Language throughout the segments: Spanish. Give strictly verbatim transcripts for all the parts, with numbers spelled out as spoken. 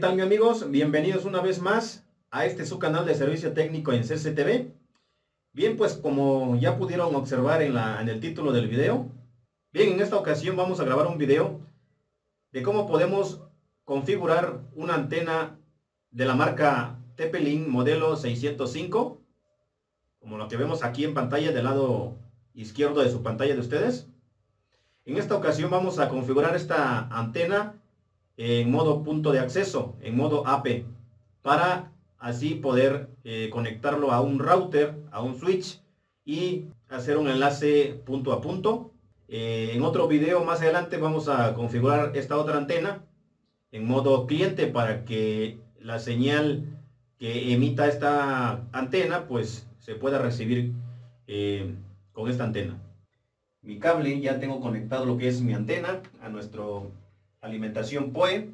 tal, mis amigos? Bienvenidos una vez más a este su canal de servicio técnico en C C T V. Bien, pues como ya pudieron observar en, la, en el título del video, bien, en esta ocasión vamos a grabar un video de cómo podemos configurar una antena de la marca T P-Link modelo seiscientos cinco, como lo que vemos aquí en pantalla del lado izquierdo de su pantalla de ustedes. En esta ocasión vamos a configurar esta antena en modo punto de acceso, en modo A P, para así poder eh, conectarlo a un router, a un switch y hacer un enlace punto a punto. Eh, en otro video más adelante vamos a configurar esta otra antena en modo cliente para que la señal que emita esta antena pues se pueda recibir eh, con esta antena. Mi cable, ya tengo conectado lo que es mi antena a nuestro alimentación P O E,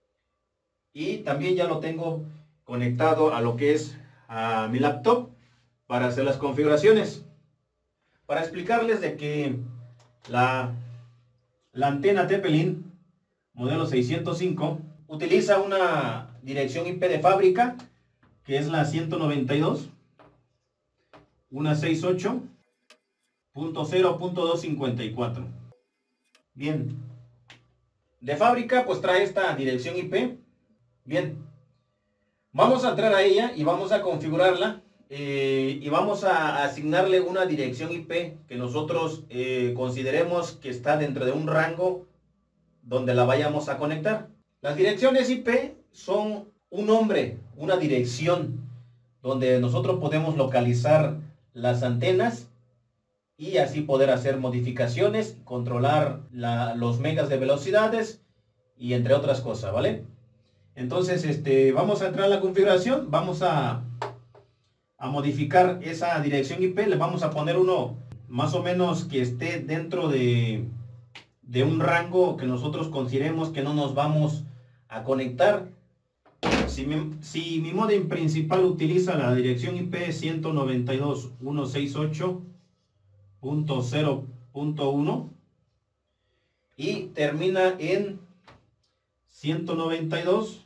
y también ya lo tengo conectado a lo que es a mi laptop para hacer las configuraciones. Para explicarles de que la, la antena T P-Link modelo seiscientos cinco utiliza una dirección I P de fábrica que es la ciento noventa y dos punto ciento sesenta y ocho punto cero punto doscientos cincuenta y cuatro. Bien, de fábrica pues trae esta dirección I P. Bien, vamos a entrar a ella y vamos a configurarla eh, y vamos a asignarle una dirección I P que nosotros eh, consideremos que está dentro de un rango donde la vayamos a conectar. Las direcciones I P son un nombre, una dirección donde nosotros podemos localizar las antenas y así poder hacer modificaciones, controlar la, los megas de velocidades y entre otras cosas, ¿vale? Entonces, este, vamos a entrar a la configuración, vamos a, a modificar esa dirección I P, le vamos a poner uno más o menos que esté dentro de, de un rango que nosotros consideremos que no nos vamos a conectar. Si mi, si mi módem principal utiliza la dirección I P ciento noventa y dos punto ciento sesenta y ocho punto cero punto uno y termina en ciento noventa y dos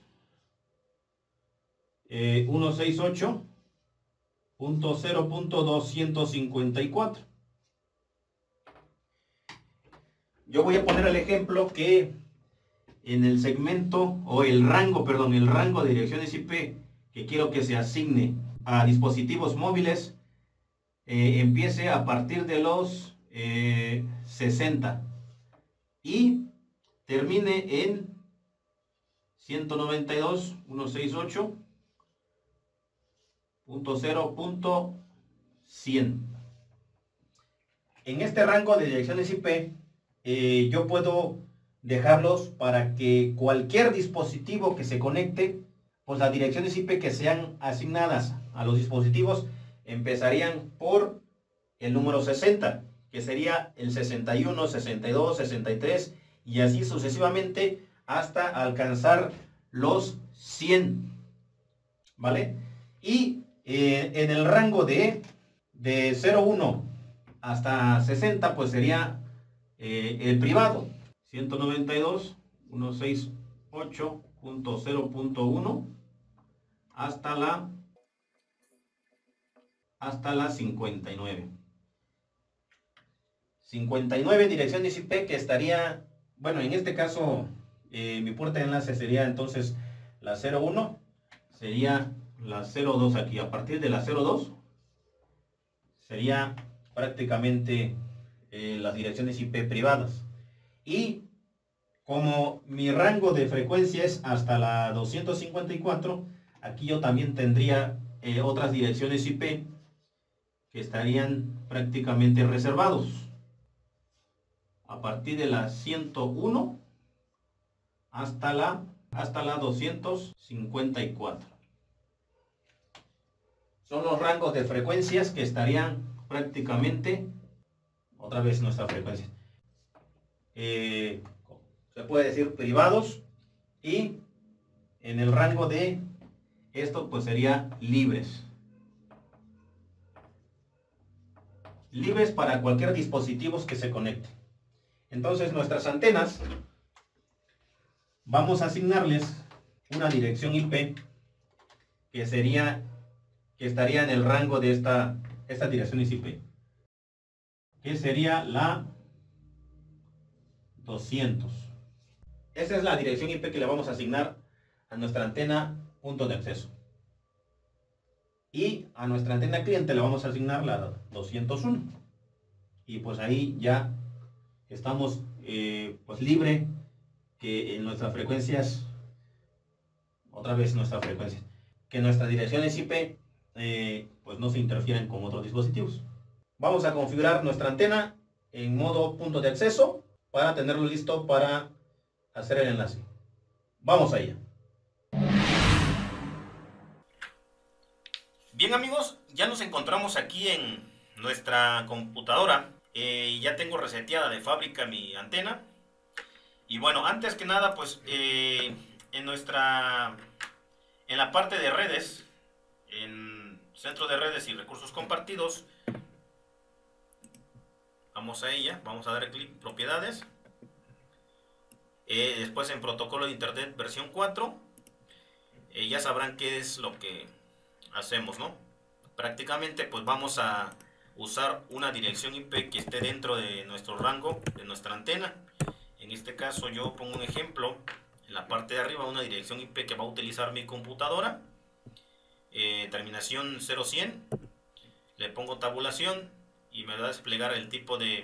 punto ciento sesenta y ocho punto cero punto doscientos cincuenta y cuatro. Yo voy a poner el ejemplo que en el segmento o el rango, perdón, el rango de direcciones I P que quiero que se asigne a dispositivos móviles eh, empiece a partir de los eh, sesenta y termine en ciento noventa y dos punto ciento sesenta y ocho punto cero punto cien. En este rango de direcciones I P eh, yo puedo dejarlos para que cualquier dispositivo que se conecte, pues las direcciones I P que sean asignadas a los dispositivos empezarían por el número sesenta, que sería el sesenta y uno, sesenta y dos, sesenta y tres y así sucesivamente hasta alcanzar los cien, ¿vale? Y eh, en el rango de, de cero punto uno hasta sesenta pues sería eh, el privado, ciento noventa y dos punto ciento sesenta y ocho punto cero punto uno hasta la hasta la cincuenta y nueve. cincuenta y nueve direcciones I P que estaría, bueno, en este caso eh, mi puerta de enlace sería entonces la cero uno, sería la cero dos aquí. A partir de la cero dos sería prácticamente eh, las direcciones I P privadas. Y como mi rango de frecuencia es hasta la doscientos cincuenta y cuatro, aquí yo también tendría eh, otras direcciones I P que estarían prácticamente reservados a partir de la ciento uno hasta la hasta la doscientos cincuenta y cuatro. Son los rangos de frecuencias que estarían prácticamente, otra vez nuestra frecuencia, eh, se puede decir privados, y en el rango de esto pues sería libres. Libres para cualquier dispositivo que se conecte. Entonces nuestras antenas vamos a asignarles una dirección I P que sería, que estaría en el rango de esta, esta dirección I P, que sería la doscientos. Esa es la dirección I P que le vamos a asignar a nuestra antena punto de acceso. Y a nuestra antena cliente le vamos a asignar la doscientos uno. Y pues ahí ya estamos eh, pues libre que en nuestras frecuencias, otra vez nuestras frecuencias, que nuestras direcciones I P eh, pues no se interfieren con otros dispositivos. Vamos a configurar nuestra antena en modo punto de acceso para tenerlo listo para hacer el enlace. Vamos allá. Bien amigos, ya nos encontramos aquí en nuestra computadora. Eh, ya tengo reseteada de fábrica mi antena. Y bueno, antes que nada, pues eh, en nuestra, en la parte de redes, en centro de redes y recursos compartidos, vamos a ella, vamos a dar clic en propiedades. Eh, después en protocolo de internet versión cuatro, eh, ya sabrán qué es lo que hacemos, ¿no? Prácticamente pues vamos a usar una dirección I P que esté dentro de nuestro rango de nuestra antena. En este caso yo pongo un ejemplo en la parte de arriba, una dirección I P que va a utilizar mi computadora, eh, terminación cero cien, le pongo tabulación y me va a desplegar el tipo de,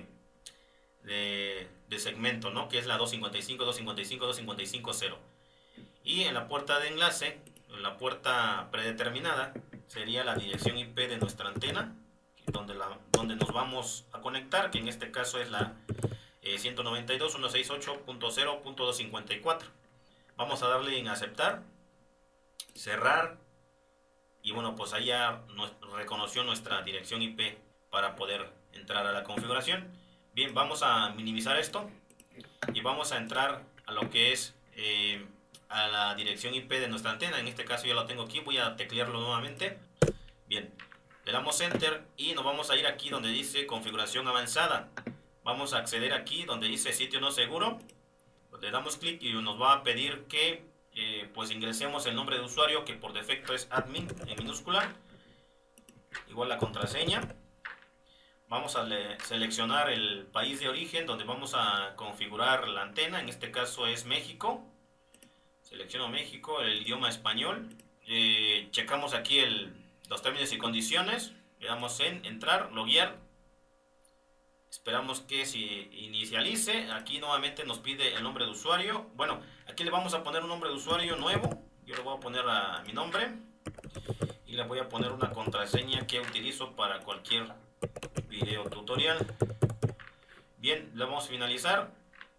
de, de segmento, ¿no? Que es la doscientos cincuenta y cinco, doscientos cincuenta y cinco, doscientos cincuenta y cinco, cero. Y en la puerta de enlace, en la puerta predeterminada, sería la dirección I P de nuestra antena, donde, la, donde nos vamos a conectar, que en este caso es la eh, ciento noventa y dos punto ciento sesenta y ocho punto cero punto doscientos cincuenta y cuatro. Vamos a darle en aceptar, cerrar, y bueno, pues ahí ya nos reconoció nuestra dirección I P para poder entrar a la configuración. Bien, vamos a minimizar esto y vamos a entrar a lo que es eh, a la dirección I P de nuestra antena. En este caso ya lo tengo aquí, voy a teclearlo nuevamente. Bien, le damos enter y nos vamos a ir aquí donde dice configuración avanzada. Vamos a acceder aquí donde dice sitio no seguro. Le damos clic y nos va a pedir que eh, pues ingresemos el nombre de usuario, que por defecto es admin en minúscula, igual la contraseña. Vamos a seleccionar el país de origen donde vamos a configurar la antena. En este caso es México. Selecciono México, el idioma español. Eh, checamos aquí el, los términos y condiciones. Le damos en entrar, loguear. Esperamos que se inicialice. Aquí nuevamente nos pide el nombre de usuario. Bueno, aquí le vamos a poner un nombre de usuario nuevo. Yo le voy a poner a mi nombre. Y le voy a poner una contraseña que utilizo para cualquier video tutorial. Bien, le vamos a finalizar.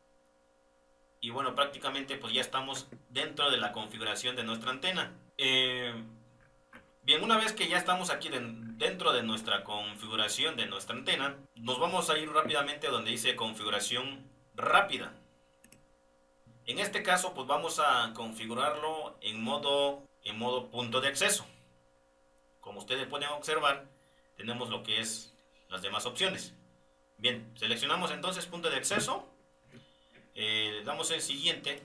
Y bueno, prácticamente pues ya estamos dentro de la configuración de nuestra antena. Eh, bien, una vez que ya estamos aquí de, dentro de nuestra configuración de nuestra antena, nos vamos a ir rápidamente a donde dice configuración rápida. En este caso pues vamos a configurarlo en modo, en modo punto de acceso. Como ustedes pueden observar, tenemos lo que es las demás opciones. Bien, seleccionamos entonces punto de acceso. Eh, le damos en siguiente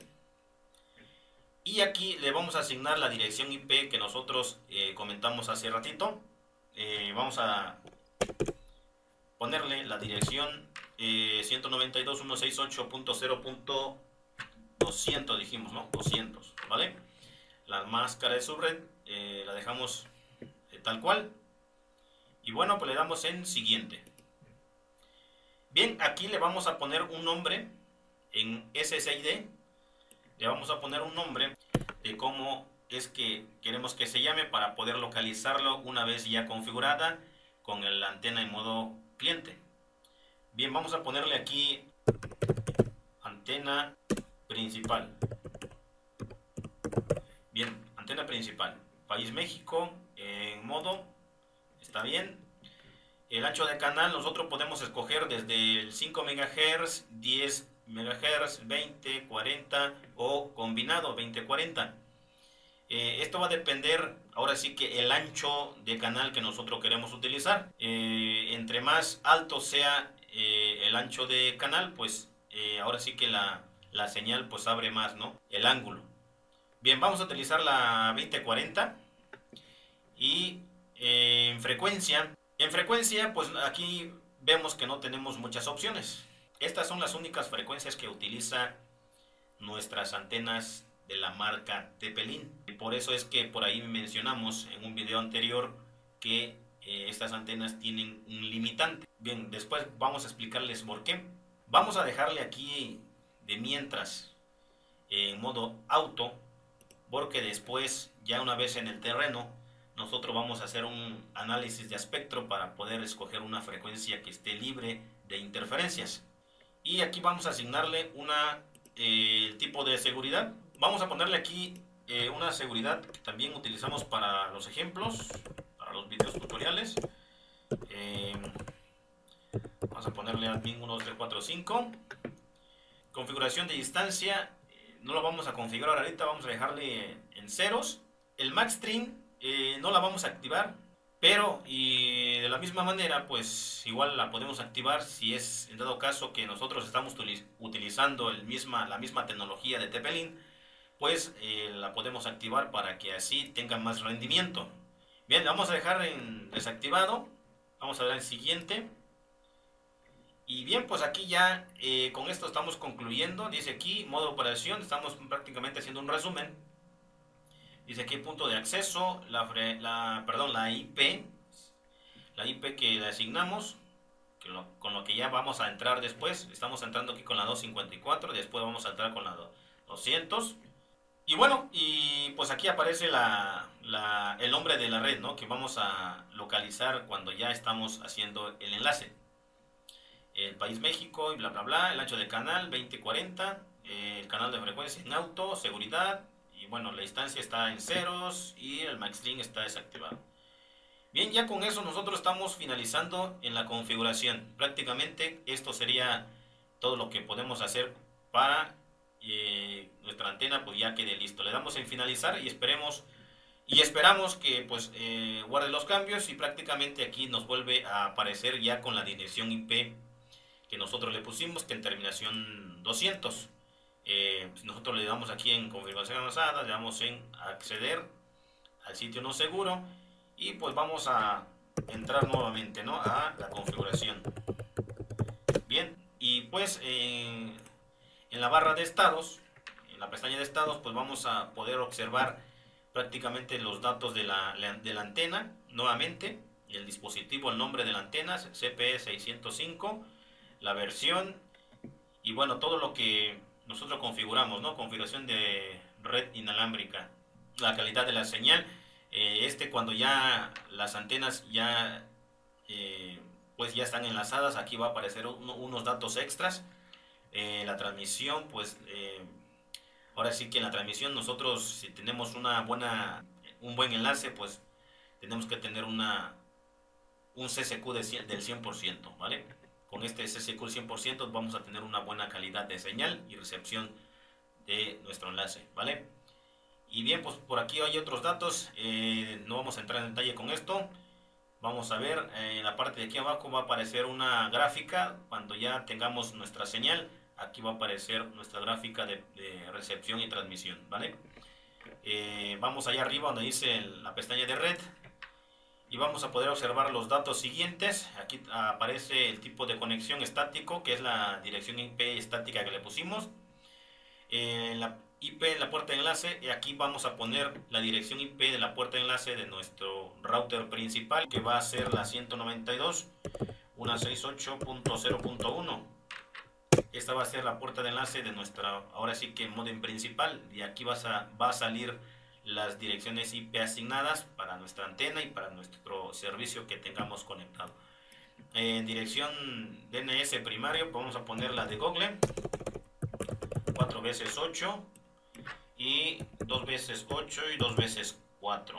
y aquí le vamos a asignar la dirección I P que nosotros eh, comentamos hace ratito. Eh, vamos a ponerle la dirección eh, ciento noventa y dos punto ciento sesenta y ocho punto cero punto doscientos, dijimos, ¿no? doscientos, ¿vale? La máscara de subred eh, la dejamos eh, tal cual. Y bueno, pues le damos en siguiente. Bien, aquí le vamos a poner un nombre. En S S I D le vamos a poner un nombre de cómo es que queremos que se llame para poder localizarlo una vez ya configurada con la antena en modo cliente. Bien, vamos a ponerle aquí antena principal. Bien, antena principal. País México en modo, está bien. El ancho de canal nosotros podemos escoger desde el cinco megahercios, diez megahercios, veinte, cuarenta o combinado veinte cuarenta. Eh, esto va a depender ahora sí que el ancho de canal que nosotros queremos utilizar. Eh, entre más alto sea eh, el ancho de canal, pues eh, ahora sí que la, la señal pues abre más, ¿no? El ángulo. Bien, vamos a utilizar la veinte cuarenta y eh, en frecuencia, en frecuencia pues aquí vemos que no tenemos muchas opciones. Estas son las únicas frecuencias que utiliza nuestras antenas de la marca Tepelin. Y por eso es que por ahí mencionamos en un video anterior que eh, estas antenas tienen un limitante. Bien, después vamos a explicarles por qué. Vamos a dejarle aquí de mientras en modo auto, porque después, ya una vez en el terreno, nosotros vamos a hacer un análisis de espectro para poder escoger una frecuencia que esté libre de interferencias. Y aquí vamos a asignarle una eh, tipo de seguridad. Vamos a ponerle aquí eh, una seguridad que también utilizamos para los ejemplos, para los videos tutoriales. Eh, vamos a ponerle admin uno dos tres cuatro cinco. Configuración de distancia, eh, no lo vamos a configurar ahorita, vamos a dejarle en ceros. El MaxStream eh, no la vamos a activar, pero y de la misma manera pues igual la podemos activar si es en dado caso que nosotros estamos utilizando el misma, la misma tecnología de Tepelin, pues eh, la podemos activar para que así tenga más rendimiento. Bien, la vamos a dejar en desactivado, vamos a ver el siguiente. Y bien, pues aquí ya eh, con esto estamos concluyendo. Dice aquí modo de operación, estamos prácticamente haciendo un resumen. Dice aquí punto de acceso, la, la, perdón, la I P, la I P que le asignamos, que lo, con lo que ya vamos a entrar después. Estamos entrando aquí con la doscientos cincuenta y cuatro, después vamos a entrar con la doscientos. Y bueno, y pues aquí aparece la, la, el nombre de la red, ¿no?, que vamos a localizar cuando ya estamos haciendo el enlace. El país México y bla bla bla, el ancho de canal veinte cuarenta, eh, el canal de frecuencia en auto, seguridad, y bueno, la distancia está en ceros y el MaxStream está desactivado. Bien, ya con eso nosotros estamos finalizando en la configuración. Prácticamente esto sería todo lo que podemos hacer para eh, nuestra antena pues ya quede listo. Le damos en finalizar y esperemos y esperamos que pues eh, guarde los cambios y prácticamente aquí nos vuelve a aparecer ya con la dirección I P que nosotros le pusimos, que en terminación doscientos. Eh, nosotros le damos aquí en configuración avanzada, le damos en acceder al sitio no seguro y pues vamos a entrar nuevamente, ¿no?, a la configuración. Bien, y pues eh, en la barra de estados, en la pestaña de estados, pues vamos a poder observar prácticamente los datos de la, de la antena nuevamente, el dispositivo, el nombre de la antena, C P E seiscientos cinco, la versión y bueno, todo lo que nosotros configuramos, ¿no? Configuración de red inalámbrica, la calidad de la señal. Eh, este cuando ya las antenas ya eh, pues ya están enlazadas, aquí va a aparecer uno, unos datos extras. Eh, la transmisión, pues eh, ahora sí que en la transmisión nosotros si tenemos una buena, un buen enlace, pues tenemos que tener una un C C Q de cien, del cien por ciento, ¿vale? Con este C C Q cien por ciento vamos a tener una buena calidad de señal y recepción de nuestro enlace, ¿vale? Y bien, pues por aquí hay otros datos, eh, no vamos a entrar en detalle con esto. Vamos a ver, eh, en la parte de aquí abajo va a aparecer una gráfica. Cuando ya tengamos nuestra señal, aquí va a aparecer nuestra gráfica de, de recepción y transmisión, ¿vale? Eh, vamos allá arriba donde dice la pestaña de red. Y vamos a poder observar los datos siguientes. Aquí aparece el tipo de conexión estático, que es la dirección I P estática que le pusimos. Eh, la I P en la puerta de enlace, y aquí vamos a poner la dirección I P de la puerta de enlace de nuestro router principal, que va a ser la ciento noventa y dos punto ciento sesenta y ocho punto cero punto uno. Esta va a ser la puerta de enlace de nuestra, ahora sí que modem principal, y aquí vas a, va a salir las direcciones I P asignadas para nuestra antena y para nuestro servicio que tengamos conectado. En dirección D N S primario vamos a poner la de Google, cuatro veces ocho y dos veces ocho y dos veces cuatro.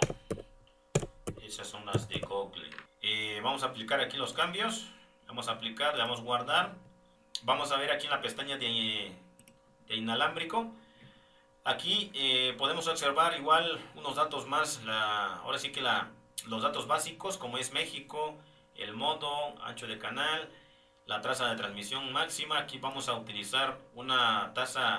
Esas son las de Google. Eh, vamos a aplicar aquí los cambios. Vamos a aplicar, le damos guardar. Vamos a ver aquí en la pestaña de, de inalámbrico. Aquí eh, podemos observar igual unos datos más, la, ahora sí que la, los datos básicos como es México, el modo, ancho de canal, la tasa de transmisión máxima. Aquí vamos a utilizar una tasa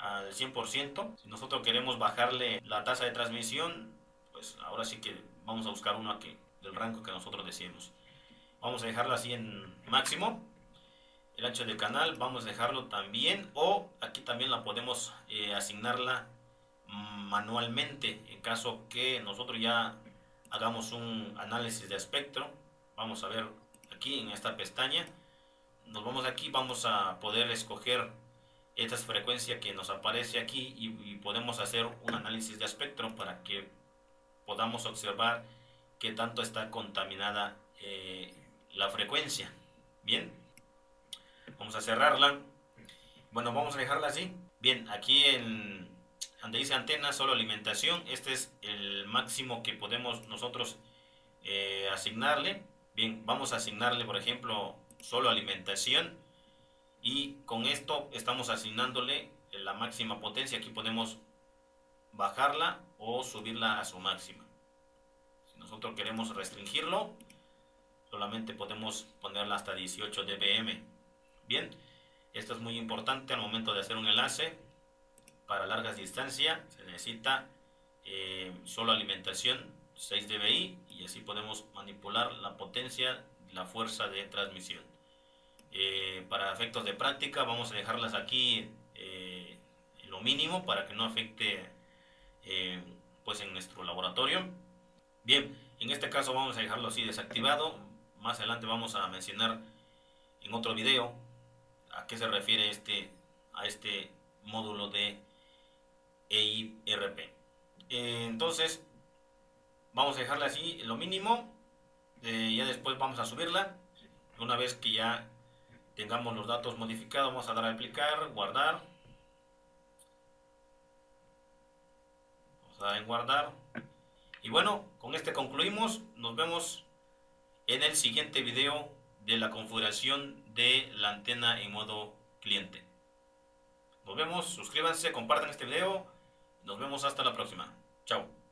al cien por ciento. Si nosotros queremos bajarle la tasa de transmisión, pues ahora sí que vamos a buscar una que, del rango que nosotros deseemos. Vamos a dejarla así en máximo. El ancho del canal vamos a dejarlo también, o aquí también la podemos eh, asignarla manualmente en caso que nosotros ya hagamos un análisis de espectro. Vamos a ver aquí en esta pestaña, nos vamos aquí, vamos a poder escoger esta frecuencia que nos aparece aquí y, y podemos hacer un análisis de espectro para que podamos observar qué tanto está contaminada eh, la frecuencia. Bien, vamos a cerrarla. Bueno, vamos a dejarla así. Bien, aquí en donde dice antena, solo alimentación, este es el máximo que podemos nosotros eh, asignarle. Bien, vamos a asignarle, por ejemplo, solo alimentación, y con esto estamos asignándole la máxima potencia. Aquí podemos bajarla o subirla a su máxima. Si nosotros queremos restringirlo, solamente podemos ponerla hasta dieciocho decibelios. Bien, esto es muy importante al momento de hacer un enlace. Para largas distancias se necesita eh, solo alimentación seis decibelios, y así podemos manipular la potencia, la fuerza de transmisión. Eh, para efectos de práctica vamos a dejarlas aquí eh, en lo mínimo para que no afecte eh, pues en nuestro laboratorio. Bien, en este caso vamos a dejarlo así desactivado. Más adelante vamos a mencionar en otro video a qué se refiere este, a este módulo de E I R P. Eh, entonces vamos a dejarla así lo mínimo. Eh, ya después vamos a subirla. Una vez que ya tengamos los datos modificados, vamos a dar a aplicar, guardar. Vamos a dar en guardar. Y bueno, con este concluimos. Nos vemos en el siguiente video de la configuración de la antena en modo cliente. Nos vemos, suscríbanse, compartan este video. Nos vemos hasta la próxima. Chao.